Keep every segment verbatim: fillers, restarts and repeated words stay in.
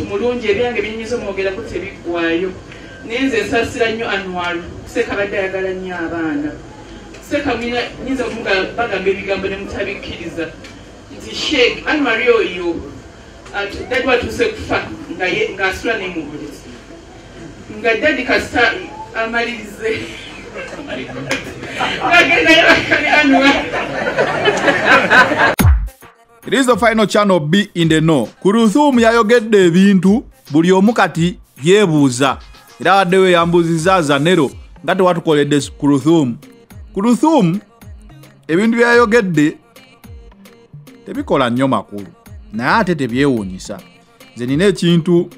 mulungi ebyange binyizo mwogerako tebiggwayo naye nze nsasira nnyo anwalu Seka badde ayagala nnyo abaana Seka nyinza bagamba ebigambo ne mutabikkiriza nti sheek anwali oyo dadi watuuse kufa ng'asula ne mu bulezi nga dadi kasita amalirize ng'agendayo bakali anwa. It is the final channel B in the know. Kuluthum yayogedde ebintu buli omu kati yeebuuza era waddewe yambuuziza Zanero nga tewatukoledde Kuluthum. Kuluthum ebintu byayogedde tebikola nnyo makulu naye ate tebyewuunyisa. Nze nina ekintu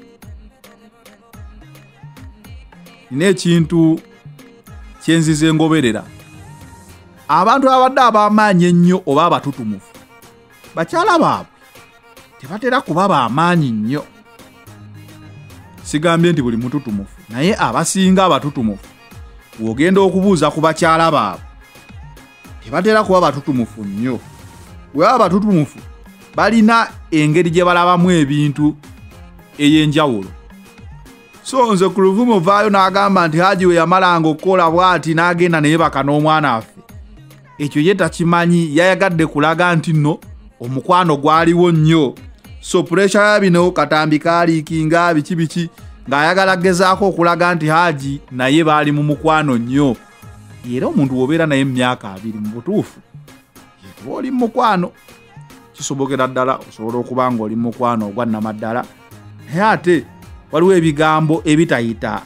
nina ekintu kyenzize ngoberera abantu abadde ab'amaanyi ennyo oba abatutumufu bakyala baabwe tebatera kuba b'amaanyi nnyo. Sigambye nti buli mututumufu naye abasinga abatutumufu bw'ogenda okubuuza ku bakyala baabwe tebatera kuba batutumufu nnyo. Bwe baba batutumufu balina engeri gye balabamu ebintu ey'enjawulo. So nze Kuluthum ovaayo n'agamba nti Haji we yamalanga okukola bw'ati n'agenda naye baka n'omwana affe. Ekyo ye takimanyi, yayagadde kulaga nti nno omukwano gwaliwo nnyo. So pressure ya bino katambi kaaliikinga biki biki ng'ayagala gezaako okulaga nti Haji naye baali mu mukwano nnyo. Era omuntu w'obeera naye mu myaka abiri mu butuufu yeekuba oli mu mukwano kisobokera ddala osobola okuba ng'oli mu mukwano ogwa nnamaddala naye ate waliwo ebigambo ebitayita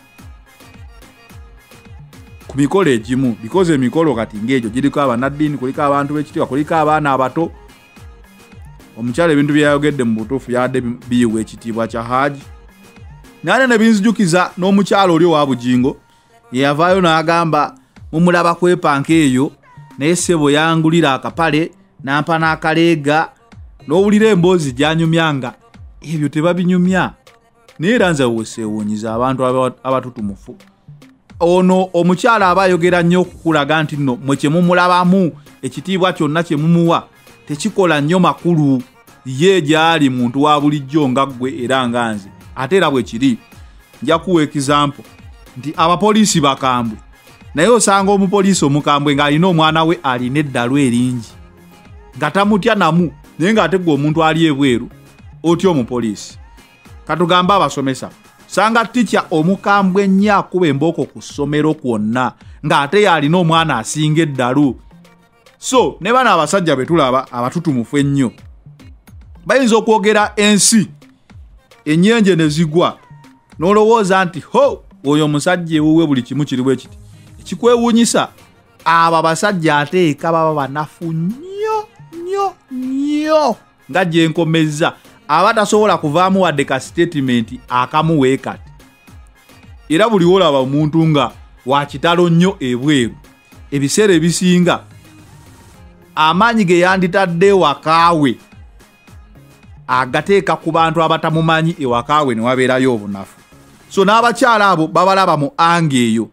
ku mikolo egimu because emikolo kati ng'egyo giriko abannaddiini kuliko abantu b'ekitiibwa kuliko abaana abato. Omukyala ebintu byayogedde mu butuufu yadde biyiwa ekitiibwa kya Haji naye ne binzijukiza n'omukyala oli owa Bujingo yeyavaayo n'agamba mumulaba kwepanka eyo naye ssebo yangulira akapale nampa n'akaleega n'owulira emboozi gyanyumyanga ebyo tebabinyumya. Naye era nze weseewuunyiza abantu abatutumufu. Ono omukyala aba ayogera nnyo okukulaga nti nno mwe kye mumulabamu ekitiibwa kyonna kye mumuwa tekikola nnyo makulu. Ye gyali muntu wa bulijjo nga ggwe era nga nze. Ate era bwe kiri nja kuwa ekizampo nti abapoliisi bakambwe naye osanga omupoliisi omukambwe ng'alina omwana we alina eddalo eringi nga tamutya namu naye ng'ate gwe omuntu ali ebweru otya omupoliisi. Katugamba abasomesa sanga ticca omukambwe ennyo akuba embooko ku ssomero kwonna ng'ate yalina omwana asinga eddalo. So ne bano abasajja be tulaba abatutumufu ennyo bayinza okwogera ensi ennyenje ne zigwa n'olowooza nti ho oyo omusajja ewuwe buli kimu kiri bwe kiti. Ekikwewuunyisa abo abasajja ate eka baba banafu nnyo nnyo nnyo nga gye nkomezza abatasobola kuvaamu wadde ka statement akamu weekati. Era buli wolaba omuntu nga wakitalo nnyo ebweru ebiseera ebisinga amaanyi ge yanditadde wakaawe agateeka ku bantu abatamumanyi ewakaawe ne wabeerayo obunafu. So n'abakyala abo babalaba mu anga eyo.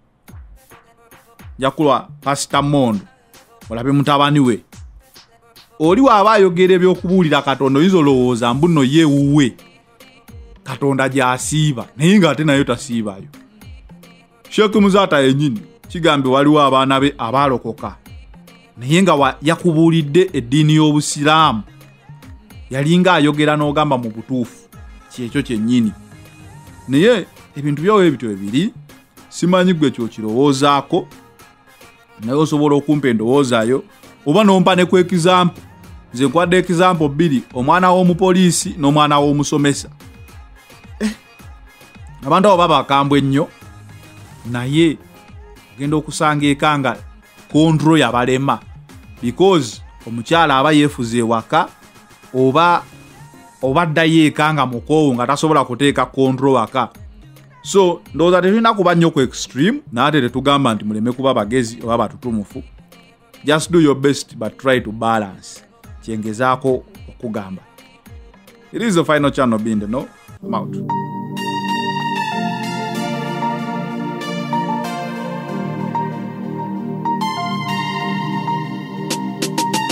Njakulwa Pastor Mondo olabe mutabani we oli waaba ayogera ebyokubuulira Katonda oyinza olowooza mbu nno ye wuwe Katonda gy'asiiba naye ng'ate nayo tasiibayo. Sheekh Muzaata yennyini kigambe waliwo abaana be abaalokoka naye nga yakubuulidde eddiini y'Obusiraamu yalinga ayogera n'ogamba mu butuufu kyekyo kyennyini. Naye ebintu byawe ebito ebiri simanyi gwe kyokirowoozaako naye osobola okumpa endowoozaayo oba n'ompa ne ku ekizampo. Nze nkwadde ekizampo bbiri omwana w'omupoliisi n'omwana w'omusomesa. Eh, abantu abo baba bakambwe ennyo naye ogenda okusanga eka nga kontro yabalema because omukyala aba yeefuza ewaka oba oba ddayo eka nga mukoowu nga tasobola kuteeka kontro waka. So ndowooza tetulina kuba nnyo ku extreme naate tetugamba nti muleme kuba bagezi oba batutumufu. Just do your best but try to balance. Kyengezaako okugamba. It is the final channel being the no. I'm out.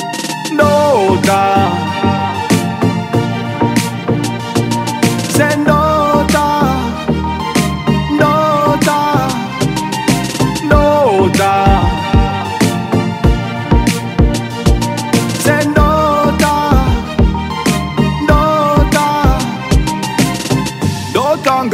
No God. Send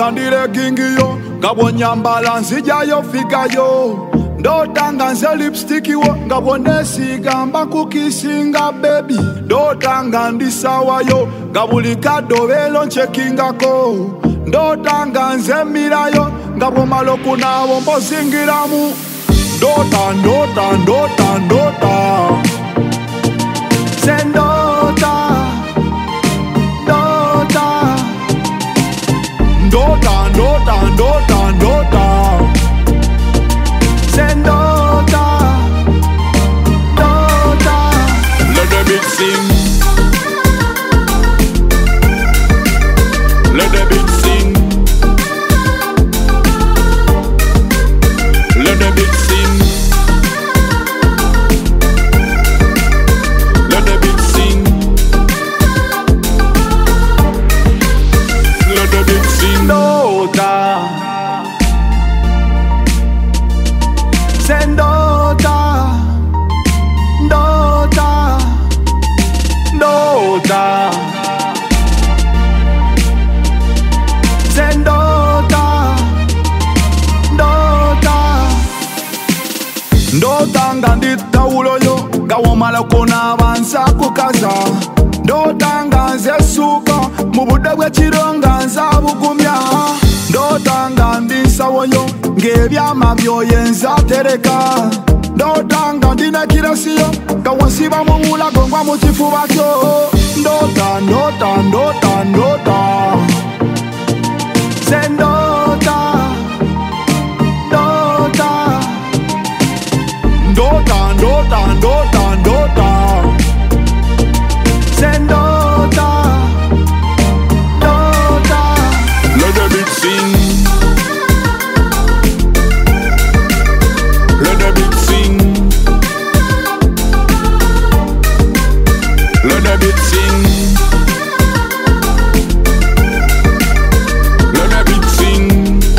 ndotanga ndile gingiyo ngabonyambala nzijayo figayo ndotanga nze lipstick wo ngabonesiga mbakukisinga baby ndotanga ndisawayo ngabuli kadobelo nchekingako ndotanga nze mirayo ngabomalo kunabo mbozingiramu ndota ndota ndota ndota sendota ndota ndota ndota ndota ndota sendota ndota. Let the beat sing. Let the beat sing. Let the beat sing. Let the beat sing. Let the beat sing. Ndota sendota ndota ndota sendota ndota ndotanga nditawuloyo ngawomala kona bansa kukaza ndotanga nze suka mu budde bw'ekironga nza bugumya ndotanga ndinsawoyo ng'ebyama byoyenza tereka ndotanga ndina kirasiyo nga wansiba mu bulago ngwa mu kifuba kyo ndota ndota ndota ndota sendota ndota ndota ndota ndota ndota sendota ndota. Let the beat sing. Let the beat sing. Let the beat sing. Let the beat sing.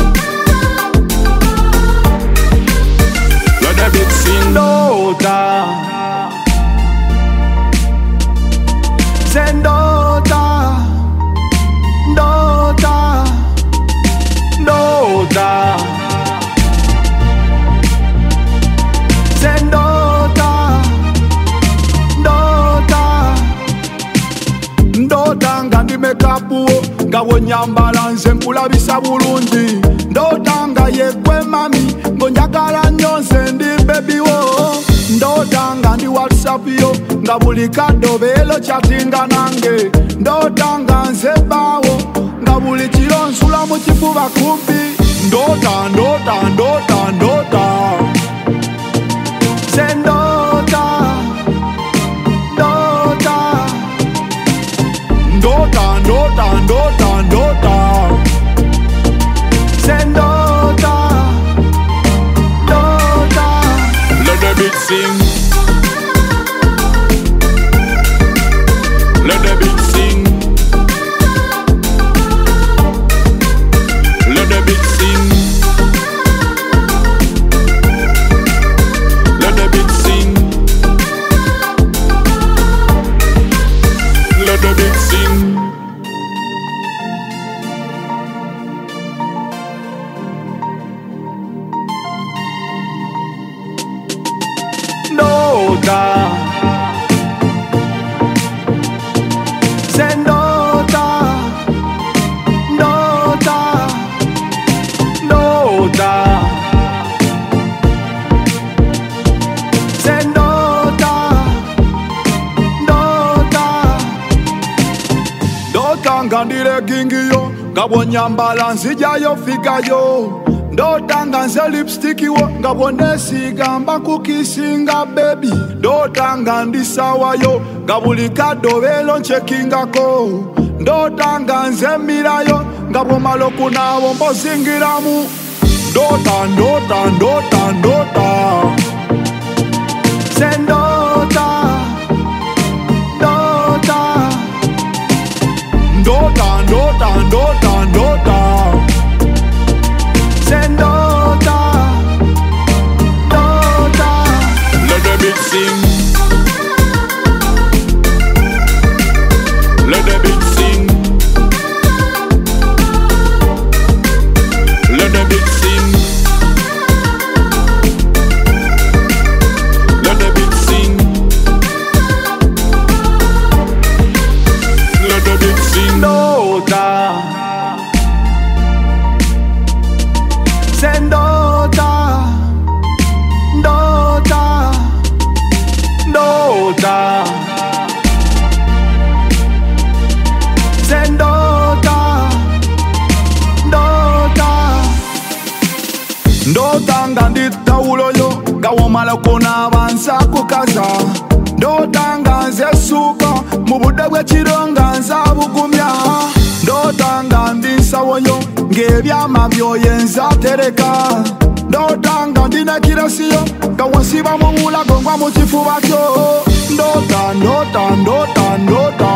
Let the beat sing. Ndota sendota ndota ndota sendota ndota ndotanga ndi mekapuwo ngabonyambala nze nkulabisa bulungi ndotanga yekwe mami ngonjagala nnyo nze ndi bebiwo ndotanga ndi whatsapp yo nga buli kadobelo chatinga nange ndotanga nze bawo nga buli kiro nsula mu kifuba kumpi ndota ndota ndota ndota sendota ndota ndota ndota ndota ndota sendota ndota. Let the beat sing. Let the beat sing. Let the beat sing. Let the beat sing. Let the beat sing. Ndota sendota ndota ndota sendota ndota ndotanga ndile gingiyo ngabonyambala nzijayo figayo ndotanga nze lipstick wo ngabonesiga mbakukisinga baby ndotanga ndisawayo ngabuli kadobelo nchekingako ndotanga nze mirayo ngabomalo kunabo mbozingiramu ndota ndota ndota ndota sendota ndota ndota ndota ndota ndota sendota ndota. Let the beat sing. Let the beat sing. ndotanga nditawuloyo nga womalako n'abansa kukaza ndotanga nze suuka mu budde bw'ekiro nga nza bugumya ndotanga ndi nsawoyo ng'ebyama byoyenza tereka ndotanga ndina kirasiyo nga wansiba mu bulago ngwa mu kifuba kyo ndota ndota ndota ndota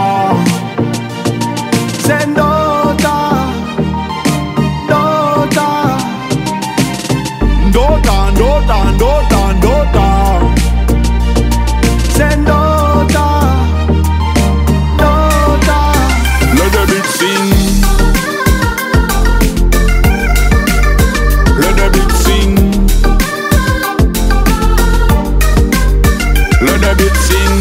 se ndota ndota ndota ndota ndota ndota se ndota ndota. Let the beat sing. Let the beat sing. Let the beat sing.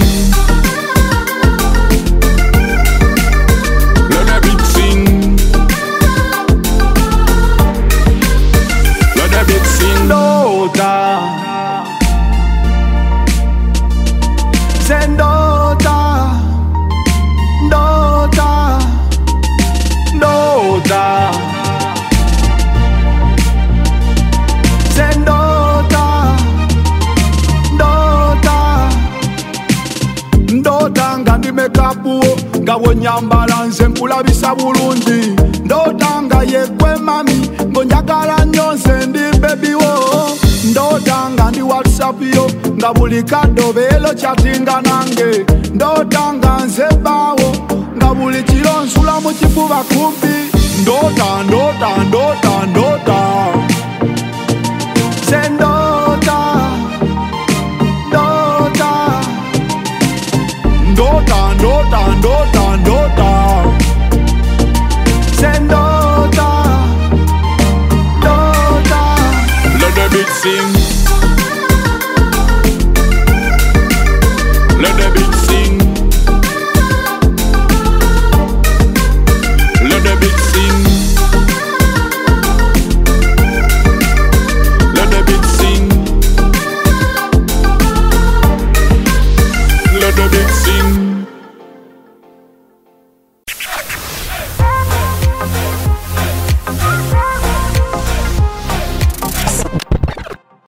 Let the beat sing. Let the beat sing. Ndota Sendota Ndota Ndota Sendota Ndota Ndota nga ndi mekapu nga bwonyambala nze nkulabisa bulungi ndota nga yekwe mami ngonjagala nnyo nze ndi bebi wo ndota nga ndi whatsapp yo nga buli kaddo beelo kyatinga nange ndota nga nze baawo nga buli kiro nsula mu kifuba kumpi ndota ndota ndota ndota sendo